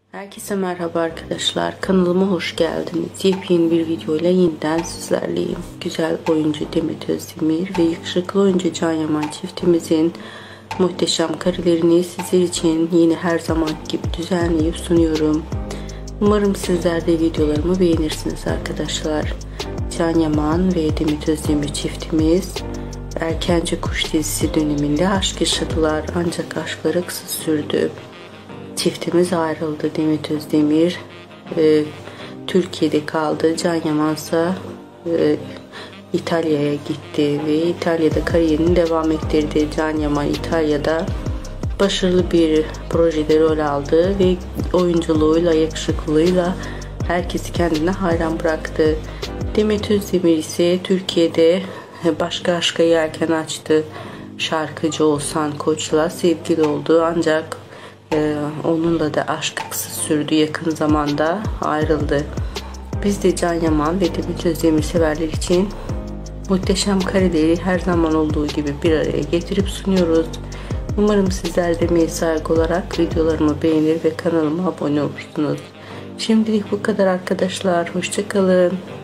Herkese merhaba arkadaşlar, kanalıma hoş geldiniz. Yepyeni bir video ile yeniden sizlerleyim. Güzel oyuncu Demet Özdemir ve yakışıklı oyuncu Can Yaman çiftimizin muhteşem karelerini sizler için yine her zaman gibi düzenleyip sunuyorum. Umarım sizler de videolarımı beğenirsiniz arkadaşlar. Can Yaman ve Demet Özdemir çiftimiz Erkenci Kuş dizisi döneminde aşk yaşadılar, ancak aşkları kısa sürdü. Çiftimiz ayrıldı. Demet Özdemir Türkiye'de kaldı. Can Yaman ise İtalya'ya gitti ve İtalya'da kariyerini devam ettirdi. Can Yaman İtalya'da başarılı bir projede rol aldı ve oyunculuğuyla, yakışıklılığıyla herkesi kendine hayran bıraktı. Demet Özdemir ise Türkiye'de Başka Aşka Yelken açtı. Şarkıcı Oğuzhan Koç'la sevgili oldu, ancak onunla da aşk kısa sürdü, yakın zamanda ayrıldı. Biz de Can Yaman ve Demet Özdemir severler için muhteşem kareleri her zaman olduğu gibi bir araya getirip sunuyoruz. Umarım sizler de emeğe saygı olarak videolarımı beğenir ve kanalıma abone olursunuz. Şimdilik bu kadar arkadaşlar. Hoşça kalın.